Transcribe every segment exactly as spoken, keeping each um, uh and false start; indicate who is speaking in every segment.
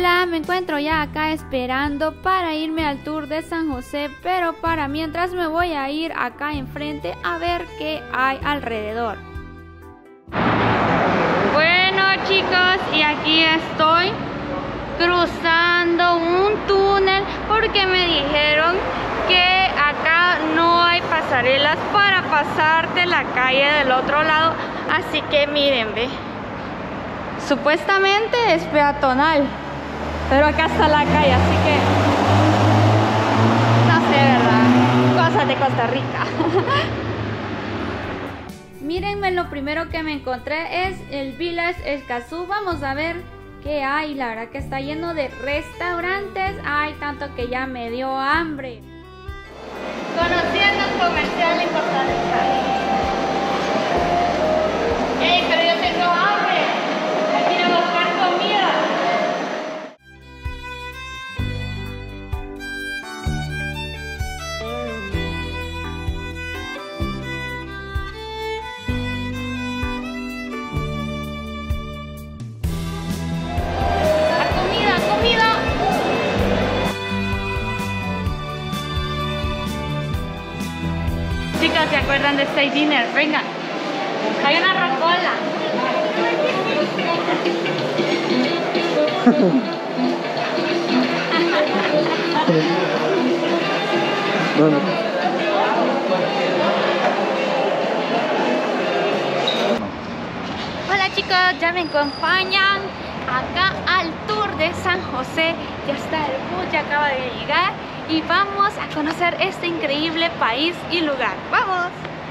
Speaker 1: Hola, me encuentro ya acá esperando para irme al tour de San José, pero para mientras me voy a ir acá enfrente a ver qué hay alrededor. Bueno chicos, y aquí estoy cruzando un túnel porque me dijeron que acá no hay pasarelas para pasar de la calle del otro lado, así que miren, ve, supuestamente es peatonal, pero acá está la calle, así que no sé, ¿verdad? Cosas de Costa Rica. Mírenme, lo primero que me encontré es el Village Escazú. Vamos a ver qué hay. La verdad que está lleno de restaurantes. Hay tanto que ya me dio hambre. Conociendo el comercial en Costa Rica. ¡Ey, pero yo tengo hambre! ¡Me quiero buscar comida! Chicas, ¿se acuerdan de este dinner? Venga, hay una rocola. Hola chicos, ya me acompañan acá al tour de San José. Ya está el bus, ya acaba de llegar. Y vamos a conocer este increíble país y lugar. ¡Vamos!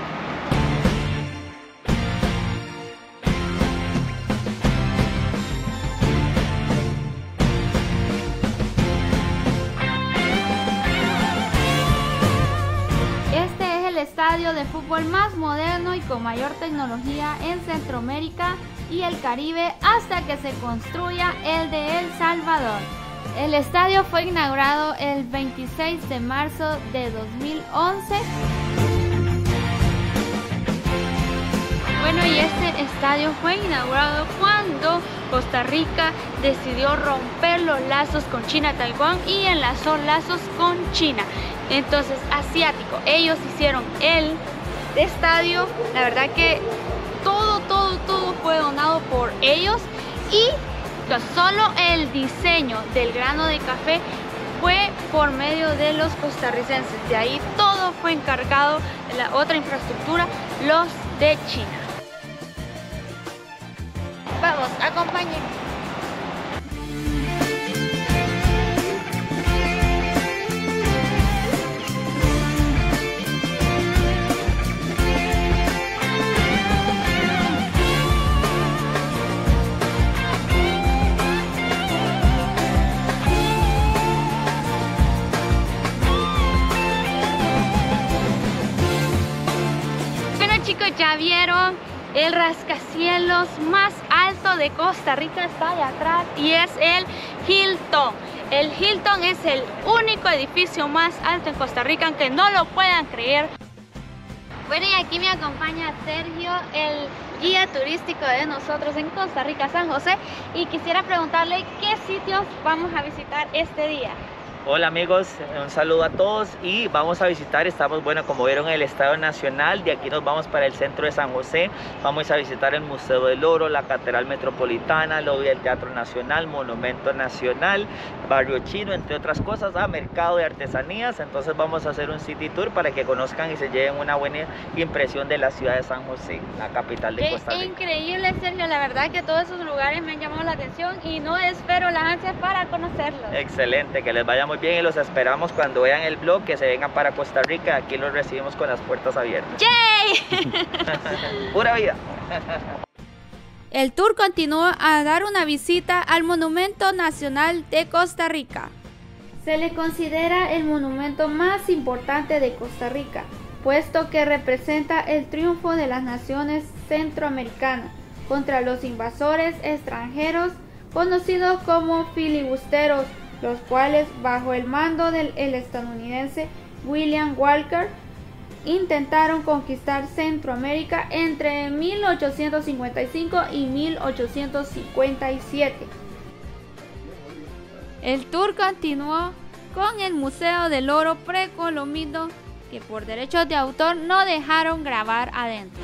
Speaker 1: Este es el estadio de fútbol más moderno y con mayor tecnología en Centroamérica y el Caribe hasta que se construya el de El Salvador. El estadio fue inaugurado el veintiséis de marzo de dos mil once. Bueno, y este estadio fue inaugurado cuando Costa Rica decidió romper los lazos con China, Taiwán y enlazó lazos con China. Entonces, asiático, ellos hicieron el estadio. La verdad que todo, todo, todo fue donado por ellos y solo el diseño del grano de café fue por medio de los costarricenses. De ahí todo fue encargado de la otra infraestructura, los de China. Vamos, acompáñenme. Chicos, ya vieron el rascacielos más alto de Costa Rica, está allá atrás, y es el Hilton. El Hilton es el único edificio más alto en Costa Rica, aunque no lo puedan creer. Bueno, y aquí me acompaña Sergio, el guía turístico de nosotros en Costa Rica, San José, y quisiera preguntarle qué sitios vamos a visitar este día.
Speaker 2: Hola amigos, un saludo a todos y vamos a visitar, estamos, bueno, como vieron, el Estadio Nacional. De aquí nos vamos para el centro de San José. Vamos a visitar el Museo del Oro, la Catedral Metropolitana, lobby del Teatro Nacional, Monumento Nacional, Barrio Chino, entre otras cosas, a Mercado de Artesanías. Entonces vamos a hacer un city tour para que conozcan y se lleven una buena impresión de la ciudad de San José, la capital de Costa Rica.
Speaker 1: Increíble, Sergio, la verdad que todos esos lugares me han llamado la atención y no espero las ansias para conocerlos.
Speaker 2: Excelente, que les vaya muy bien y los esperamos cuando vean el vlog, que se vengan para Costa Rica. Aquí los recibimos con las puertas abiertas. ¡Yay! ¡Pura vida!
Speaker 1: El tour continuó a dar una visita al Monumento Nacional de Costa Rica. Se le considera el monumento más importante de Costa Rica, puesto que representa el triunfo de las naciones centroamericanas contra los invasores extranjeros conocidos como filibusteros, los cuales bajo el mando del el estadounidense William Walker intentaron conquistar Centroamérica entre mil ochocientos cincuenta y cinco y mil ochocientos cincuenta y siete. El tour continuó con el Museo del Oro Precolombino, que por derechos de autor no dejaron grabar adentro.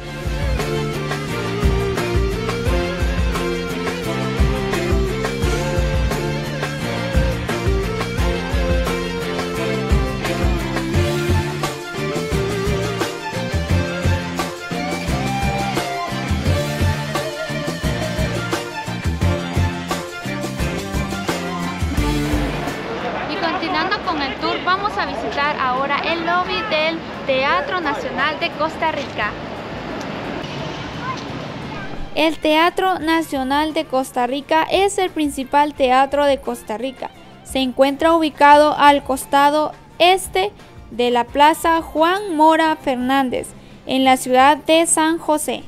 Speaker 1: Continuando con el tour, vamos a visitar ahora el lobby del Teatro Nacional de Costa Rica. El Teatro Nacional de Costa Rica es el principal teatro de Costa Rica. Se encuentra ubicado al costado este de la Plaza Juan Mora Fernández, en la ciudad de San José.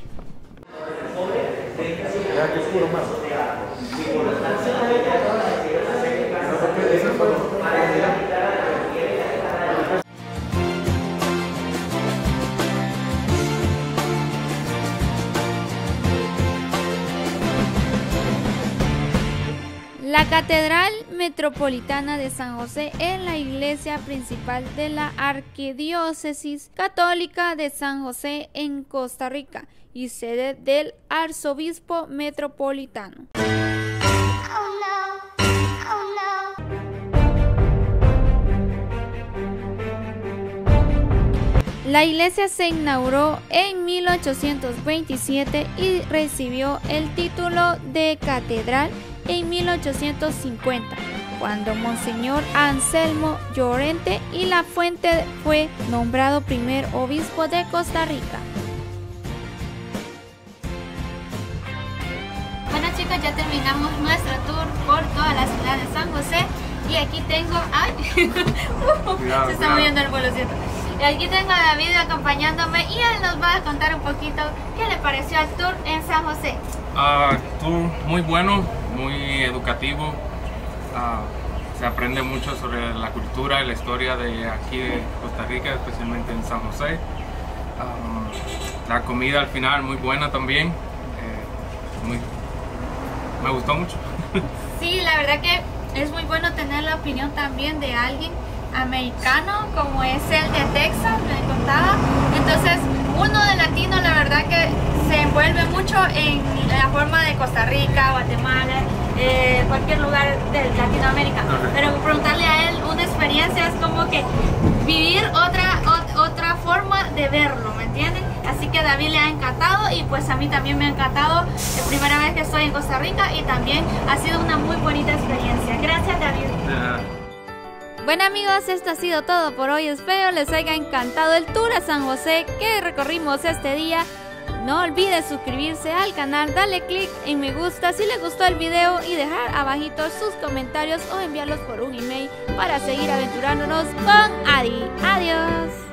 Speaker 1: La Catedral Metropolitana de San José es la iglesia principal de la Arquidiócesis Católica de San José en Costa Rica y sede del Arzobispo Metropolitano. La iglesia se inauguró en mil ochocientos veintisiete y recibió el título de catedral en mil ochocientos cincuenta, cuando Monseñor Anselmo Llorente y La Fuente fue nombrado primer obispo de Costa Rica. Bueno chicos, ya terminamos nuestro tour por toda la ciudad de San José y aquí tengo... ¡Ay!
Speaker 3: Cuidado,
Speaker 1: se está
Speaker 3: cuidado.
Speaker 1: moviendo el vuelo, ¿cierto? Y aquí tengo a David acompañándome y él nos va a contar un poquito qué le pareció al tour en San José.
Speaker 3: Uh, tour muy bueno, muy educativo. Uh, se aprende mucho sobre la cultura y la historia de aquí de Costa Rica, especialmente en San José. Um, la comida al final muy buena también. Eh, muy, me gustó mucho.
Speaker 1: Sí, la verdad que es muy bueno tener la opinión también de alguien americano como es el de Texas, me contaba. Entonces uno de latino la verdad que se envuelve mucho en la forma de Costa Rica, Guatemala, eh, cualquier lugar de Latinoamérica, pero preguntarle a él una experiencia es como que vivir otra, o, otra forma de verlo, ¿me entienden? Así que a David le ha encantado y pues a mí también me ha encantado. Es primera vez que estoy en Costa Rica y también ha sido una muy bonita experiencia. Gracias David.
Speaker 3: Uh,
Speaker 1: Bueno amigos, esto ha sido todo por hoy. Espero les haya encantado el tour a San José que recorrimos este día. No olviden suscribirse al canal, darle click en me gusta si les gustó el video y dejar abajito sus comentarios o enviarlos por un email para seguir aventurándonos con Adi. Adiós.